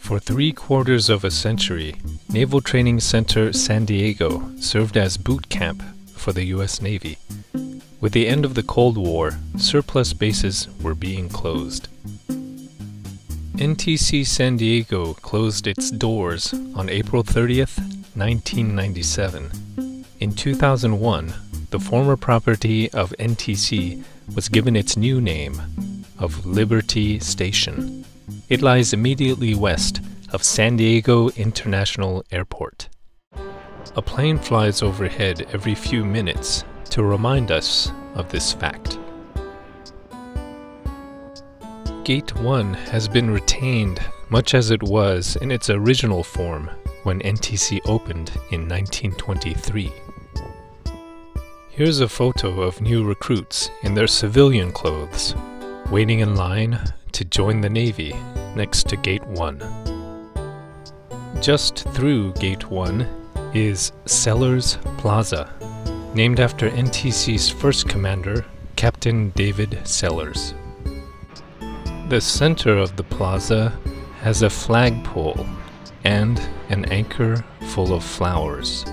For 3/4 of a century, Naval Training Center San Diego served as boot camp for the U.S. Navy. With the end of the Cold War, surplus bases were being closed. NTC San Diego closed its doors on April 30th, 1997. In 2001, the former property of NTC was given its new name of Liberty Station. It lies immediately west of San Diego International Airport. A plane flies overhead every few minutes to remind us of this fact. Gate 1 has been retained much as it was in its original form when NTC opened in 1923. Here's a photo of new recruits in their civilian clothes, waiting in line to join the Navy next to Gate 1. Just through Gate 1 is Sellers Plaza, named after NTC's first commander, Captain David Sellers. The center of the plaza has a flagpole and an anchor full of flowers.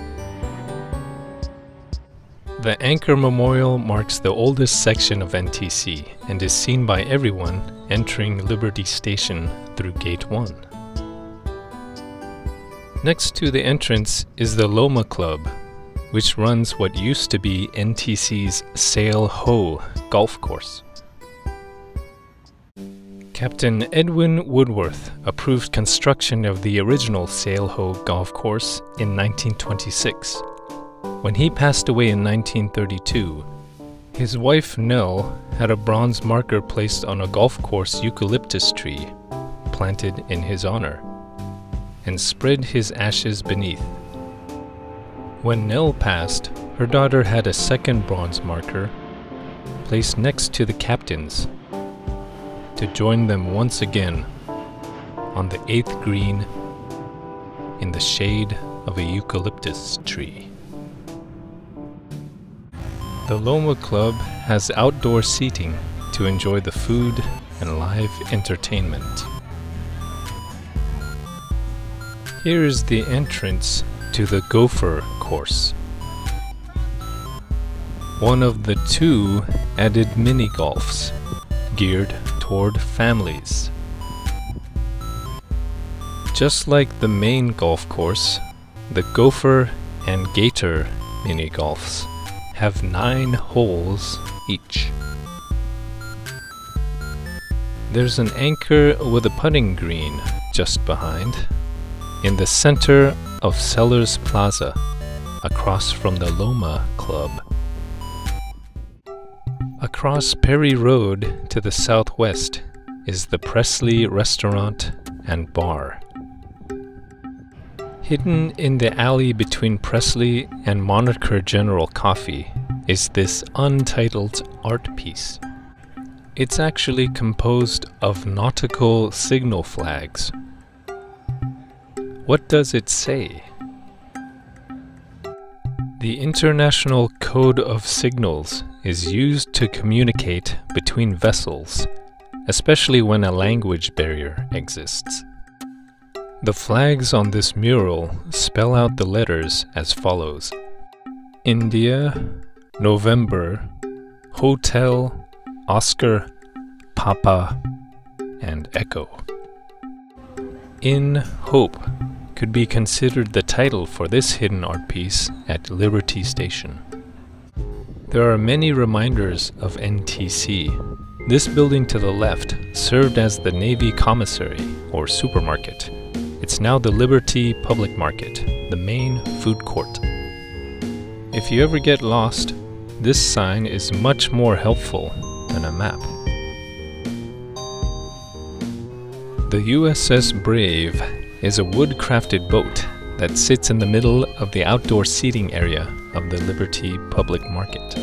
The Anchor Memorial marks the oldest section of NTC and is seen by everyone entering Liberty Station through Gate 1. Next to the entrance is the Loma Club, which runs what used to be NTC's Sail Ho golf course. Captain Edwin Woodworth approved construction of the original Sail Ho golf course in 1926. When he passed away in 1932, his wife Nell had a bronze marker placed on a golf course eucalyptus tree planted in his honor, and spread his ashes beneath. When Nell passed, her daughter had a second bronze marker placed next to the captain's to join them once again on the 8th green in the shade of a eucalyptus tree. The Loma Club has outdoor seating to enjoy the food and live entertainment. Here is the entrance to the Gopher course, one of the 2 added mini-golfs geared toward families. Just like the main golf course, the Gopher and Gator mini-golfs have 9 holes each. There's an anchor with a putting green just behind, in the center of Sellers Plaza, across from the Loma Club. Across Perry Road to the southwest is the Presley Restaurant and Bar. Hidden in the alley between Presley and Moniker General Coffee is this untitled art piece. It's actually composed of nautical signal flags. What does it say? The International Code of Signals is used to communicate between vessels, especially when a language barrier exists. The flags on this mural spell out the letters as follows: India, November, Hotel, Oscar, Papa, and Echo. In Hope could be considered the title for this hidden art piece at Liberty Station. There are many reminders of NTC. This building to the left served as the Navy Commissary or supermarket. It's now the Liberty Public Market, the main food court. If you ever get lost, this sign is much more helpful than a map. The USS Brave is a wood-crafted boat that sits in the middle of the outdoor seating area of the Liberty Public Market.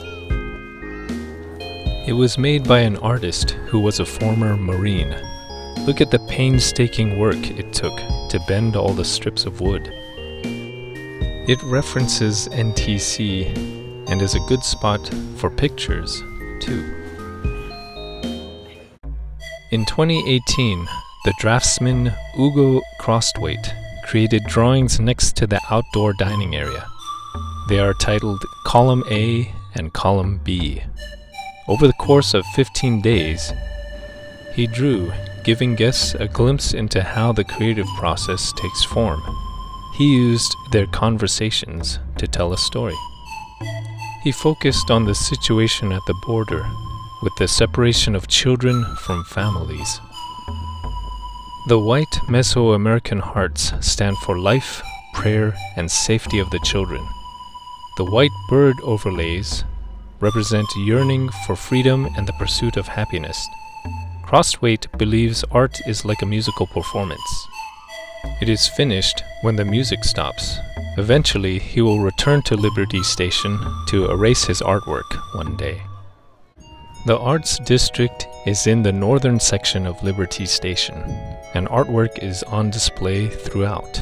It was made by an artist who was a former Marine. Look at the painstaking work it took to bend all the strips of wood. It references NTC and is a good spot for pictures, too. In 2018, the draftsman Hugo Crostwaite created drawings next to the outdoor dining area. They are titled Column A and Column B. Over the course of 15 days, he drew, giving guests a glimpse into how the creative process takes form. He used their conversations to tell a story. He focused on the situation at the border, with the separation of children from families. The white Mesoamerican hearts stand for life, prayer, and safety of the children. The white bird overlays represent yearning for freedom and the pursuit of happiness. Crostwaite believes art is like a musical performance. It is finished when the music stops. Eventually, he will return to Liberty Station to erase his artwork one day. The Arts District is in the northern section of Liberty Station, and artwork is on display throughout.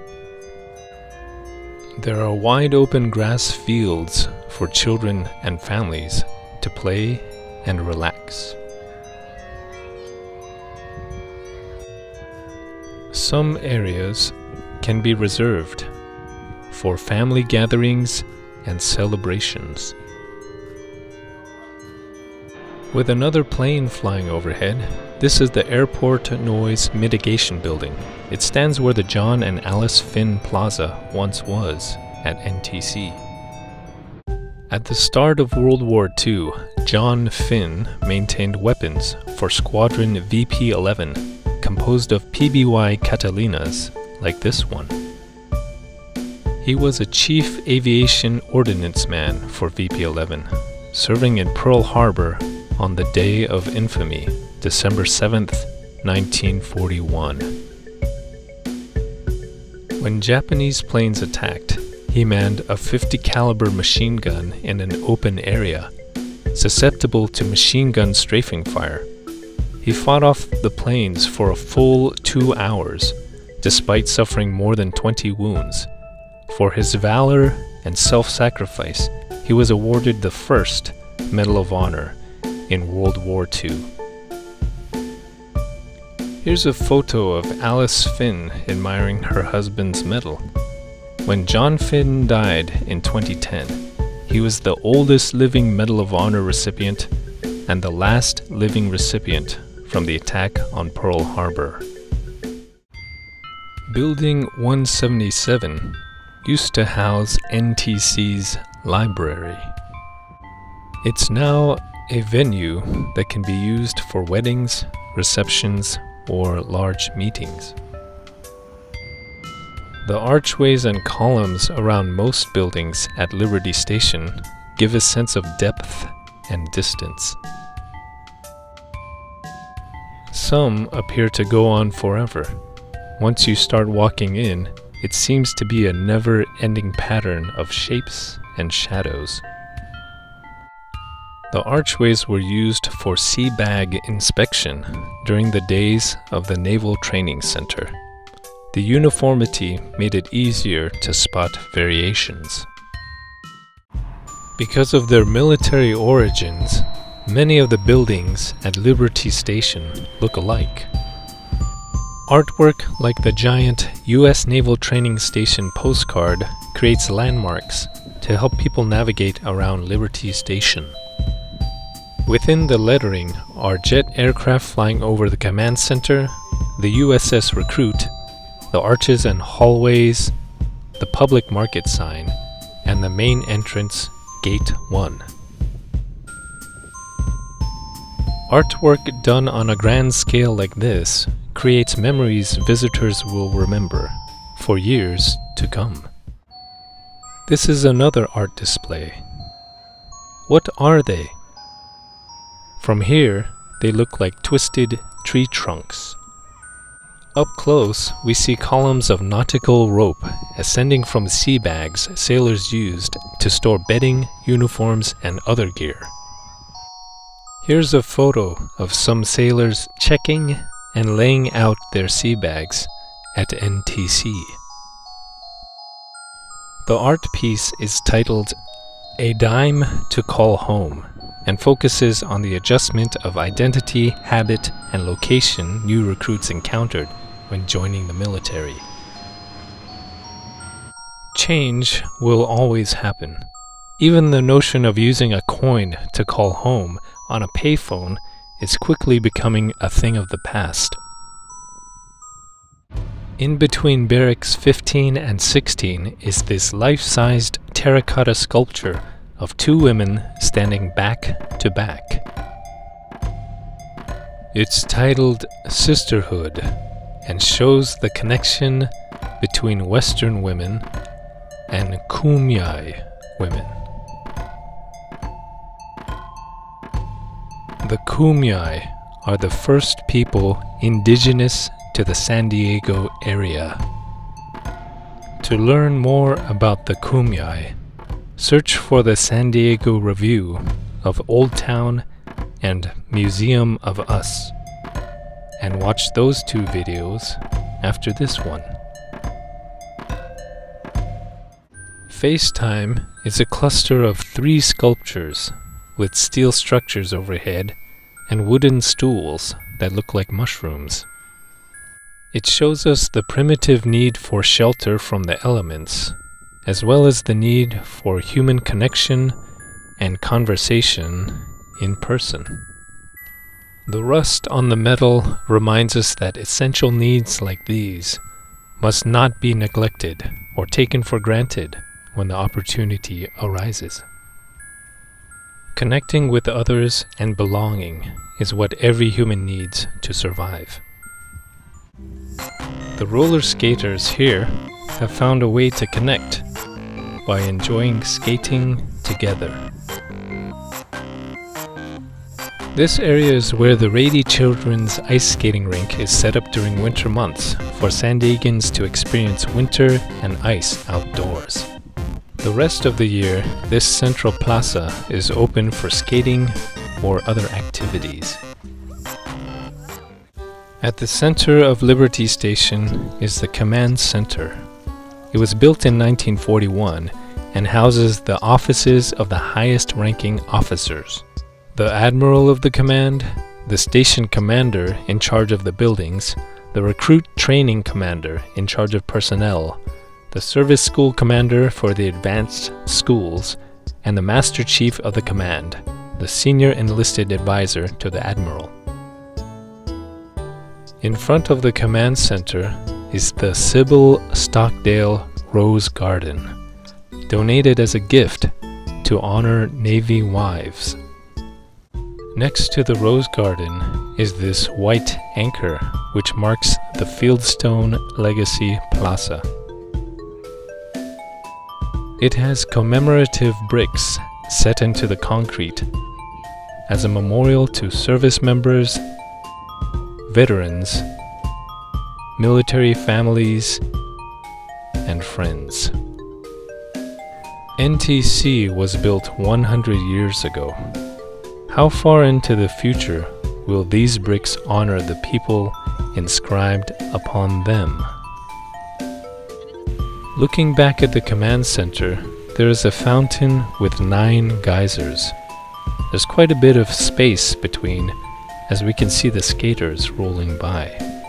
There are wide open grass fields for children and families to play and relax. Some areas can be reserved for family gatherings and celebrations. With another plane flying overhead, this is the Airport Noise Mitigation Building. It stands where the John and Alice Finn Plaza once was at NTC. At the start of World War II, John Finn maintained weapons for Squadron VP-11, composed of PBY Catalinas like this one. He was a Chief Aviation Ordnance Man for VP-11, serving in Pearl Harbor on the Day of Infamy, December 7th, 1941. When Japanese planes attacked, he manned a .50 caliber machine gun in an open area, susceptible to machine gun strafing fire. He fought off the planes for a full 2 hours, despite suffering more than 20 wounds. For his valor and self-sacrifice, he was awarded the first Medal of Honor in World War II. Here's a photo of Alice Finn admiring her husband's medal. When John Finn died in 2010, he was the oldest living Medal of Honor recipient and the last living recipient from the attack on Pearl Harbor. Building 177 used to house NTC's library. It's now a venue that can be used for weddings, receptions, or large meetings. The archways and columns around most buildings at Liberty Station give a sense of depth and distance. Some appear to go on forever. Once you start walking in, it seems to be a never-ending pattern of shapes and shadows. The archways were used for sea bag inspection during the days of the Naval Training Center. The uniformity made it easier to spot variations. Because of their military origins, many of the buildings at Liberty Station look alike. Artwork like the giant U.S. Naval Training Station postcard creates landmarks to help people navigate around Liberty Station. Within the lettering are jet aircraft flying over the command center, the USS Recruit, the arches and hallways, the public market sign, and the main entrance, Gate 1. Artwork done on a grand scale like this creates memories visitors will remember for years to come. This is another art display. What are they? From here, they look like twisted tree trunks. Up close, we see columns of nautical rope ascending from sea bags sailors used to store bedding, uniforms, and other gear. Here's a photo of some sailors checking and laying out their sea bags at NTC. The art piece is titled "A Dime to Call Home," and focuses on the adjustment of identity, habit, and location new recruits encountered when joining the military. Change will always happen. Even the notion of using a coin to call home on a payphone is quickly becoming a thing of the past. In between barracks 15 and 16 is this life-sized terracotta sculpture of two women standing back to back. It's titled Sisterhood and shows the connection between Western women and Kumyai women. The Kumyai are the first people indigenous to the San Diego area. To learn more about the Kumyai, search for the San Diego Review of Old Town and Museum of Us, and watch those two videos after this one. FaceTime is a cluster of 3 sculptures with steel structures overhead and wooden stools that look like mushrooms. It shows us the primitive need for shelter from the elements, as well as the need for human connection and conversation in person. The rust on the metal reminds us that essential needs like these must not be neglected or taken for granted when the opportunity arises. Connecting with others and belonging is what every human needs to survive. The roller skaters here have found a way to connect by enjoying skating together. This area is where the Rady Children's ice skating rink is set up during winter months for San Diegans to experience winter and ice outdoors. The rest of the year, this central plaza is open for skating or other activities. At the center of Liberty Station is the Command Center. It was built in 1941 and houses the offices of the highest-ranking officers. The Admiral of the Command, the Station Commander in charge of the buildings, the Recruit Training Commander in charge of personnel, the Service School Commander for the advanced schools, and the Master Chief of the Command, the Senior Enlisted Advisor to the Admiral. In front of the Command Center is the Sybil Stockdale Rose Garden, donated as a gift to honor Navy wives. Next to the Rose Garden is this white anchor, which marks the Fieldstone Legacy Plaza. It has commemorative bricks set into the concrete as a memorial to service members, veterans, military families, and friends. NTC was built 100 years ago. How far into the future will these bricks honor the people inscribed upon them? Looking back at the Command Center, there is a fountain with 9 geysers. There's quite a bit of space between, as we can see the skaters rolling by.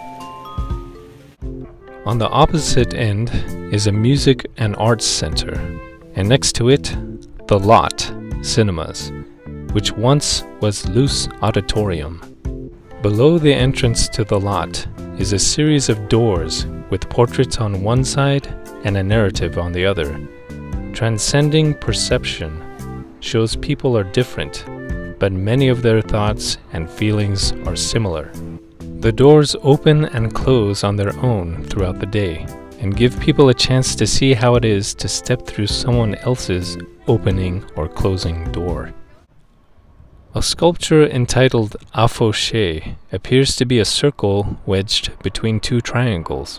On the opposite end is a music and arts center, and next to it, The Lot Cinemas, which once was Luce Auditorium. Below the entrance to The Lot is a series of doors with portraits on one side and a narrative on the other. Transcending perception shows people are different, but many of their thoughts and feelings are similar. The doors open and close on their own throughout the day and give people a chance to see how it is to step through someone else's opening or closing door. A sculpture entitled Afauché appears to be a circle wedged between 2 triangles.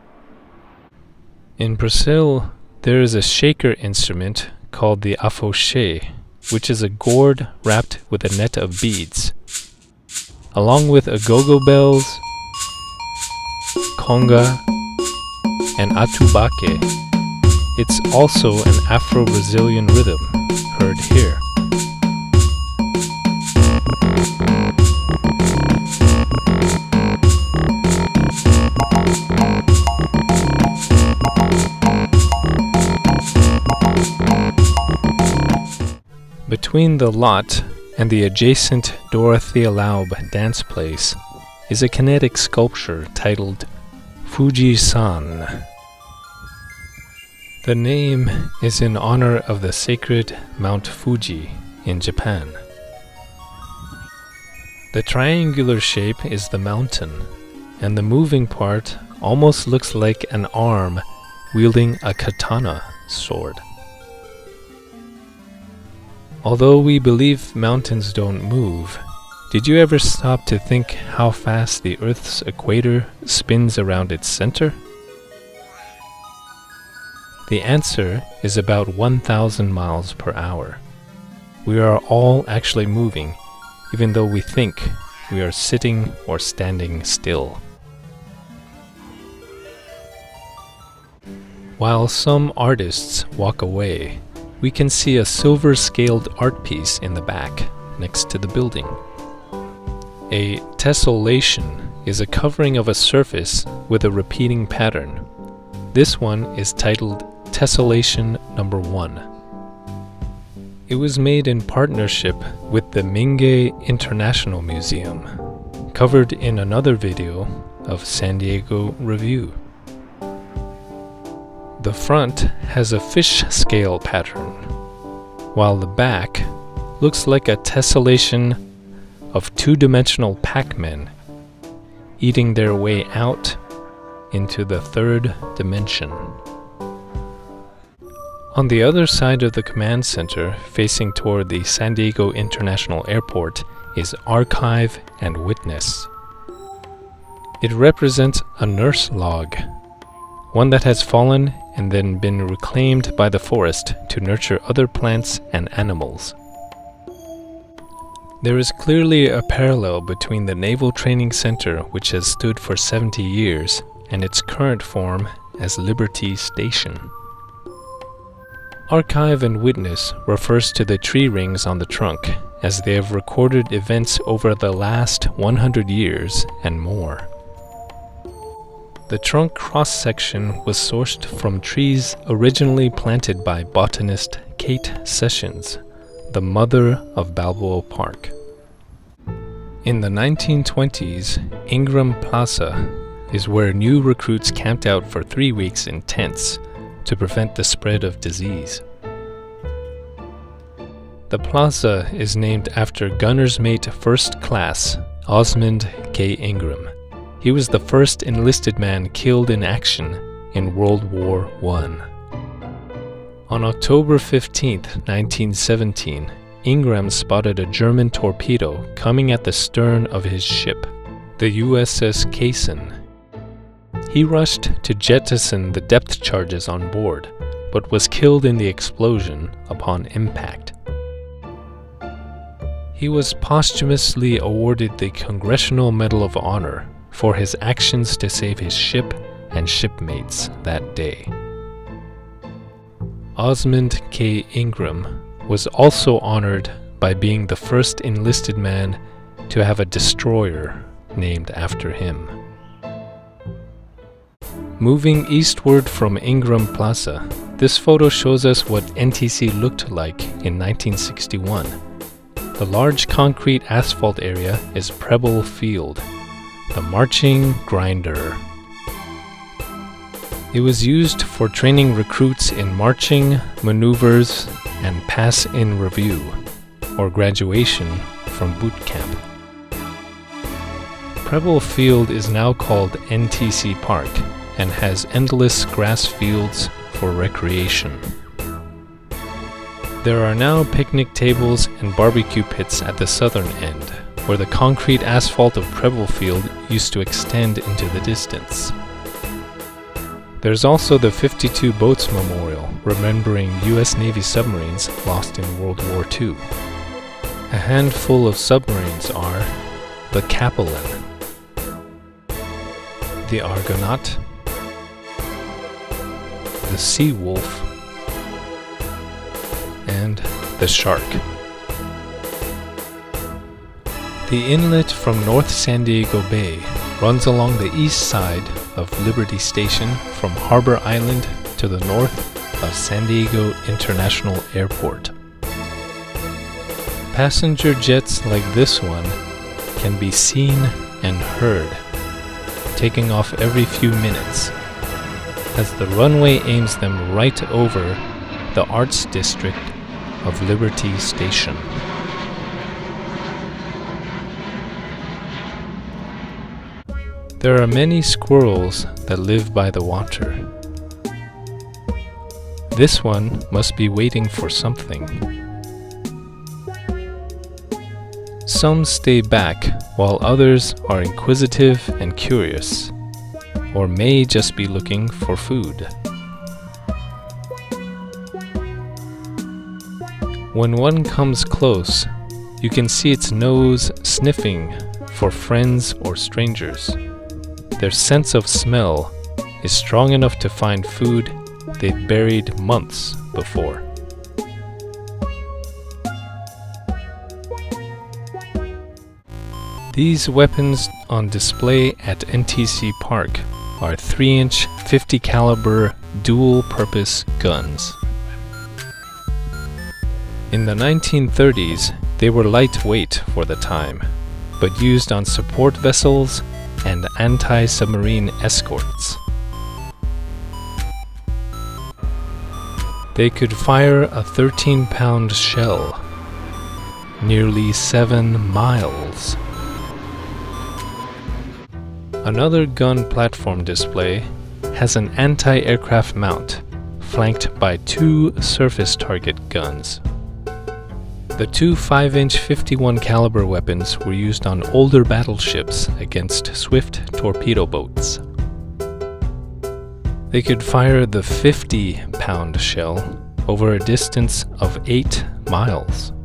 In Brazil, there is a shaker instrument called the Afauché, which is a gourd wrapped with a net of beads. Along with agogo bells, conga, and atabaque, it's also an Afro-Brazilian rhythm heard here. Between the lot and the adjacent Dorothea Laub dance place is a kinetic sculpture titled Fuji-san. The name is in honor of the sacred Mount Fuji in Japan. The triangular shape is the mountain, and the moving part almost looks like an arm wielding a katana sword. Although we believe mountains don't move, did you ever stop to think how fast the Earth's equator spins around its center? The answer is about 1,000 miles per hour. We are all actually moving, even though we think we are sitting or standing still. While some artists walk away, we can see a silver-scaled art piece in the back, next to the building. A tessellation is a covering of a surface with a repeating pattern. This one is titled Tessellation Number 1. It was made in partnership with the Mingei International Museum, covered in another video of San Diego Review. The front has a fish scale pattern, while the back looks like a tessellation of two-dimensional Pac-Men eating their way out into the third dimension. On the other side of the command center, facing toward the San Diego International Airport, is Archive and Witness. It represents a nurse log, one that has fallen and then been reclaimed by the forest to nurture other plants and animals. There is clearly a parallel between the Naval Training Center, which has stood for 70 years, and its current form as Liberty Station. Archive and Witness refers to the tree rings on the trunk, as they have recorded events over the last 100 years and more. The trunk cross-section was sourced from trees originally planted by botanist Kate Sessions, the mother of Balboa Park. In the 1920s, Ingram Plaza is where new recruits camped out for 3 weeks in tents to prevent the spread of disease. The plaza is named after Gunner's Mate First Class Osmond K. Ingram. He was the first enlisted man killed in action in World War I. On October 15, 1917, Ingram spotted a German torpedo coming at the stern of his ship, the USS Kaysen. He rushed to jettison the depth charges on board, but was killed in the explosion upon impact. He was posthumously awarded the Congressional Medal of Honor for his actions to save his ship and shipmates that day. Osmond K. Ingram was also honored by being the first enlisted man to have a destroyer named after him. Moving eastward from Ingram Plaza, this photo shows us what NTC looked like in 1961. The large concrete asphalt area is Preble Field, the marching grinder. It was used for training recruits in marching, maneuvers, and pass-in review, or graduation from boot camp. Preble Field is now called NTC Park and has endless grass fields for recreation. There are now picnic tables and barbecue pits at the southern end, where the concrete asphalt of Preble Field used to extend into the distance. There's also the 52 Boats Memorial, remembering U.S. Navy submarines lost in World War II. A handful of submarines are the Capellan, the Argonaut, the Seawolf, and the Shark. The inlet from North San Diego Bay runs along the east side of Liberty Station from Harbor Island to the north of San Diego International Airport. Passenger jets like this one can be seen and heard, taking off every few minutes, as the runway aims them right over the Arts District of Liberty Station. There are many squirrels that live by the water. This one must be waiting for something. Some stay back while others are inquisitive and curious, or may just be looking for food. When one comes close, you can see its nose sniffing for friends or strangers. Their sense of smell is strong enough to find food they've buried months before. These weapons on display at NTC Park are 3-inch 50 caliber dual-purpose guns. In the 1930s, they were lightweight for the time, but used on support vessels and anti-submarine escorts. They could fire a 13-pound shell, nearly 7 miles. Another gun platform display has an anti-aircraft mount, flanked by 2 surface target guns. The 2 5-inch 51 caliber weapons were used on older battleships against swift torpedo boats. They could fire the 50-pound shell over a distance of 8 miles.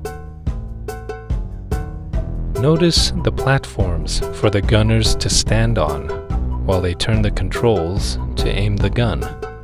Notice the platforms for the gunners to stand on while they turn the controls to aim the gun.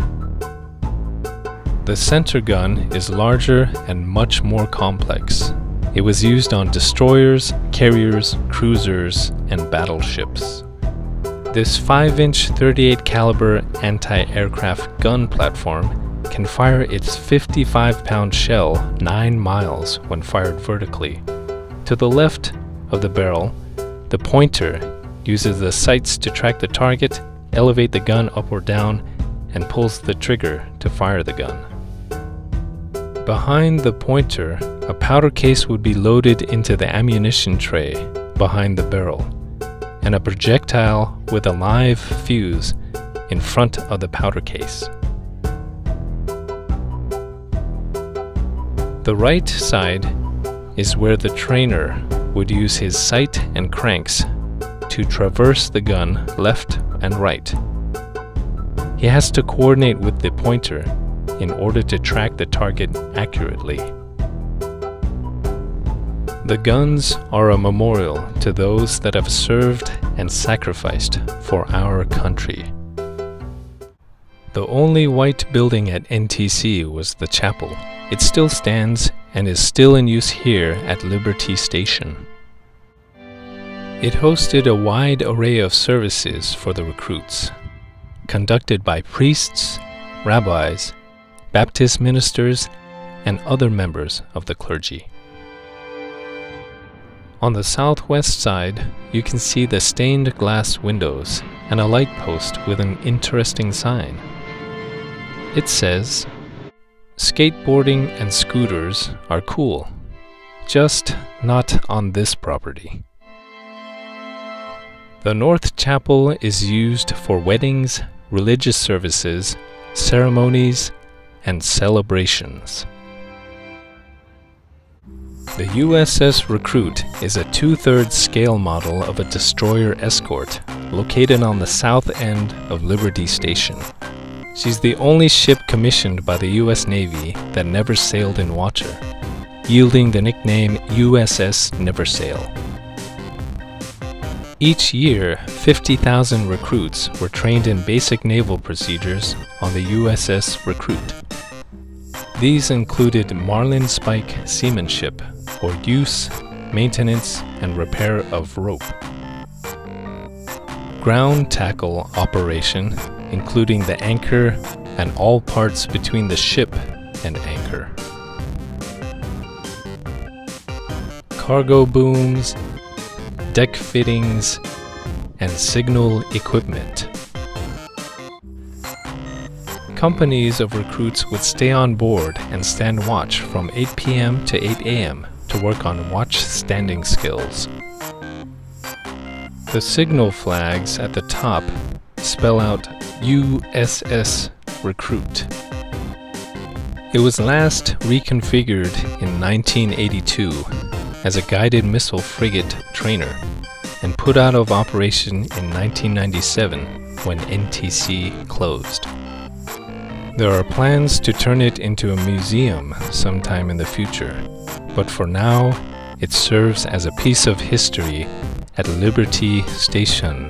The center gun is larger and much more complex. It was used on destroyers, carriers, cruisers, and battleships. This 5-inch 38 caliber anti-aircraft gun platform can fire its 55-pound shell 9 miles when fired vertically. To the left of the barrel, the pointer uses the sights to track the target, elevate the gun up or down, and pulls the trigger to fire the gun. Behind the pointer, a powder case would be loaded into the ammunition tray behind the barrel, and a projectile with a live fuse in front of the powder case. The right side is where the trainer would use his sight and cranks to traverse the gun left and right. He has to coordinate with the pointer in order to track the target accurately. The guns are a memorial to those that have served and sacrificed for our country. The only white building at NTC was the chapel. It still stands and is still in use here at Liberty Station. It hosted a wide array of services for the recruits, conducted by priests, rabbis, Baptist ministers, and other members of the clergy. On the southwest side, you can see the stained glass windows and a light post with an interesting sign. It says, "Skateboarding and scooters are cool, just not on this property." The North Chapel is used for weddings, religious services, ceremonies, and celebrations. The USS Recruit is a 2/3 scale model of a destroyer escort located on the south end of Liberty Station. She's the only ship commissioned by the US Navy that never sailed in water, yielding the nickname USS Never Sail. Each year, 50,000 recruits were trained in basic naval procedures on the USS Recruit. These included marlinspike seamanship, or use, maintenance, and repair of rope. Ground tackle operation, including the anchor and all parts between the ship and anchor. cargo booms, deck fittings, and signal equipment. Companies of recruits would stay on board and stand watch from 8 p.m. to 8 a.m. to work on watch standing skills. The signal flags at the top spell out USS Recruit. It was last reconfigured in 1982 as a guided missile frigate trainer and put out of operation in 1997 when NTC closed. There are plans to turn it into a museum sometime in the future, but for now, it serves as a piece of history at Liberty Station.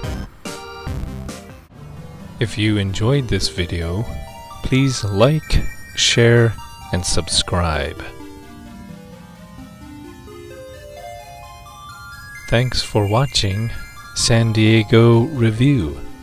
If you enjoyed this video, please like, share, and subscribe. Thanks for watching San Diego Review.